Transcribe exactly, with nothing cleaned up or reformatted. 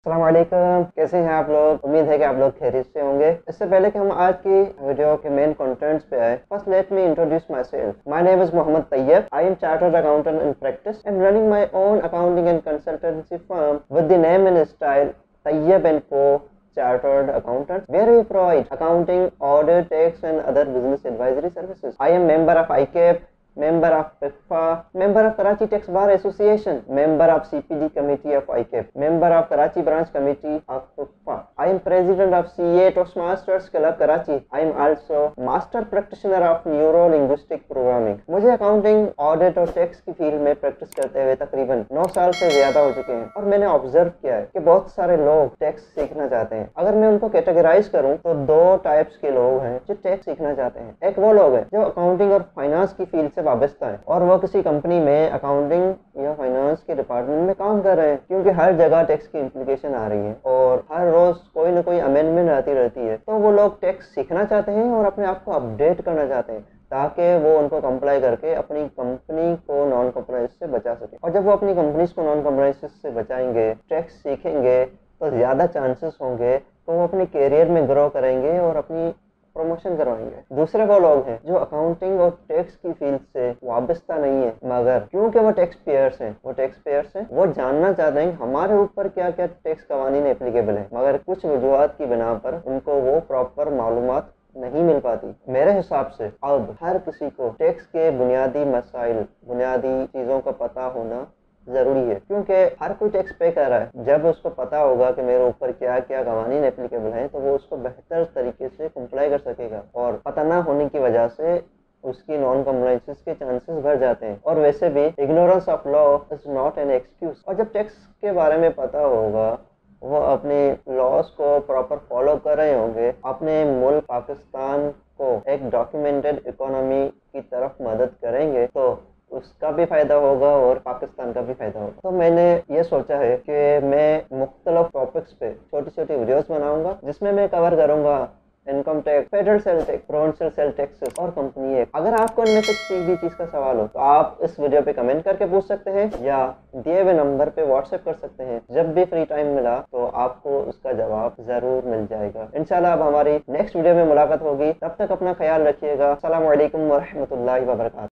अस्सलाम वालेकुम, कैसे हैं आप लोग। उम्मीद है कि आप लोग खैरियत से होंगे। इससे पहले कि हम आज की वीडियो के मेन कंटेंट्स पे आए, first let me introduce myself. My name is Mohammad Tayyab. I am chartered accountant in practice and running my own accounting and consultancy firm with the name and style Tayyab Co Chartered Accountant, where we provide accounting, audit, tax and other business advisory services. I am member of I C A P, member of PECHS, member of Karachi Tax Bar Association, member of C P D Committee of I C A P, member of Karachi Branch Committee of PECHS. I am president of C A Toastmasters Club Karachi. I am also master practitioner of Neuro Linguistic Programming. मुझे accounting, audit और tax की field में practice करते हुए तकरीबन नौ साल से ज्यादा हो चुके हैं और मैंने ऑब्जर्व किया है कि बहुत सारे लोग टैक्स सीखना चाहते हैं। अगर मैं उनको कैटेगराइज करूं तो दो टाइप्स के लोग हैं जो टैक्स सीखना चाहते हैं। एक वो लोग हैं जो अकाउंटिंग और फाइनेंस की फील्ड से वाबस्ता है और वो किसी कंपनी में अकाउंटिंग या फाइनेंस के डिपार्टमेंट में काम कर रहे हैं, क्योंकि हर जगह टैक्स की इम्प्लीकेशन आ रही है और हर रोज कोई ना कोई अमेंडमेंट आती रहती है। तो वो लोग टैक्स सीखना चाहते हैं और अपने आप को अपडेट करना चाहते हैं ताकि वो उनको कंप्लाई करके अपनी कंपनी को नॉन कंप्लाइंस से बचा सके। और जब वो अपनी कंपनीज को नॉन कंप्लाइंस से बचाएंगे, टैक्स सीखेंगे, तो ज़्यादा चांसेस होंगे तो वो अपने करियर में ग्रो करेंगे और अपनी प्रमोशन करवाएंगे। दूसरे वो लोग हैं जो अकाउंटिंग और टैक्स की फील्ड से वाबस्ता नहीं है, मगर क्योंकि वो टैक्स पेयर्स हैं वो टैक्स पेयर्स हैं वो जानना चाहते हैं हमारे ऊपर क्या क्या टैक्स कवानीन एप्लीकेबल है, मगर कुछ वजूहात की बिना पर उनको वो प्रॉपर मालूमात नहीं मिल पाती। मेरे हिसाब से अब हर किसी को टैक्स के बुनियादी मसाइल, बुनियादी चीज़ों का पता होना ज़रूरी है, क्योंकि हर कोई टैक्स पे कर रहा है। जब उसको पता होगा कि मेरे ऊपर क्या क्या कवानीन एप्लीकेबल हैं तो वो उसको बेहतर तरीके से कंप्लाई कर सकेगा और पता ना होने की वजह से उसकी नॉन कम्प्लाइंसेस के चांसेस बढ़ जाते हैं। और वैसे भी ignorance of law is not an excuse. और जब टैक्स के बारे में पता होगा, वो अपने लॉज को प्रॉपर फॉलो कर रहे होंगे, अपने मुल्क पाकिस्तान को एक डॉक्यूमेंटेड इकोनॉमी की तरफ मदद करेंगे, तो उसका भी फ़ायदा होगा और पाकिस्तान का भी फ़ायदा होगा। तो मैंने ये सोचा है कि मैं मुख्तलिफ टॉपिक्स पे छोटी छोटी वीडियोस बनाऊंगा जिसमें मैं कवर करूंगा income tax, federal sale tax, provincial sale taxes और कंपनी एक्ट। अगर आपको इनमें से किसी भी चीज़ का सवाल हो तो आप इस वीडियो पे कमेंट करके पूछ सकते हैं या दिए हुए नंबर पे व्हाट्सएप कर सकते हैं। जब भी फ्री टाइम मिला तो आपको उसका जवाब ज़रूर मिल जाएगा। इंशाल्लाह अब हमारी नेक्स्ट वीडियो में मुलाकात होगी। तब तक अपना ख्याल रखिएगा। अस्सलामु अलैकुम व रहमतुल्लाहि व बरकातहू।